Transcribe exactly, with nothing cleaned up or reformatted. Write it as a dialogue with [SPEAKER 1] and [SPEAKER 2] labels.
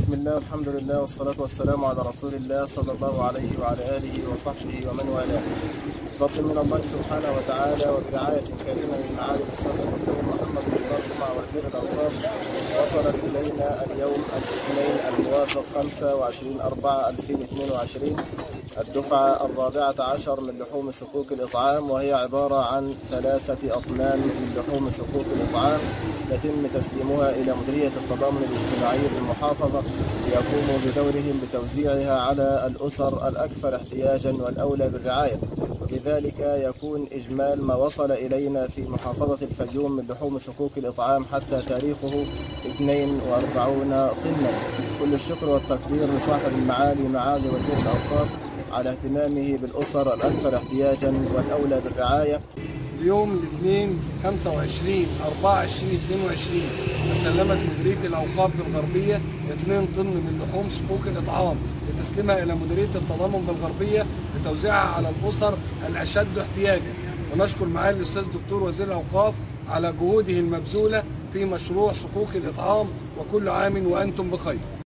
[SPEAKER 1] بسم الله والحمد لله والصلاة والسلام على رسول الله صلى الله عليه وعلى آله وصحبه ومن والاه. بفضل من الله سبحانه وتعالى وبرعاية كريمة من معالي الأستاذ الدكتور محمد بن مع وزير الأوقاف، وصلت إلينا اليوم الاثنين الموافق خمسة وعشرين أربعة ألفين واثنين وعشرين الدفعة الرابعة عشر من لحوم صكوك الإطعام، وهي عبارة عن ثلاثة أطنان من لحوم صكوك الإطعام يتم تسليمها إلى مديرية التضامن الاجتماعي بالمحافظة ليقوموا بدورهم بتوزيعها على الأسر الأكثر احتياجا والأولى بالرعاية. وبذلك يكون إجمال ما وصل إلينا في محافظة الفيوم من لحوم صكوك الإطعام حتى تاريخه اثنين وأربعين طنا. كل الشكر والتقدير لصاحب المعالي معالي وزير الأوقاف على اهتمامه بالأسر الأكثر احتياجا والأولى بالرعاية.
[SPEAKER 2] اليوم الاثنين خمسة وعشرين أربعة ألفين واثنين وعشرين تسلمت مديرية الأوقاف بالغربية اثنين طن من لحوم صكوك الإطعام لتسليمها إلى مديرية التضامن بالغربية لتوزيعها على الأسر الأشد احتياجا. ونشكر معالي الأستاذ الدكتور وزير الأوقاف على جهوده المبذولة في مشروع صكوك الإطعام، وكل عام وأنتم بخير.